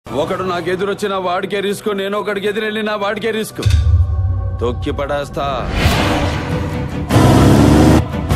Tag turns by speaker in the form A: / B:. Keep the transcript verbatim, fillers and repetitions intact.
A: ఒకడు నాకు ఎదురొచ్చిన వాడికే రిస్క్, నేను ఒకడికి ఎదురెళ్ళిన వాడికే రిస్క్. తొక్కి పడేస్తా.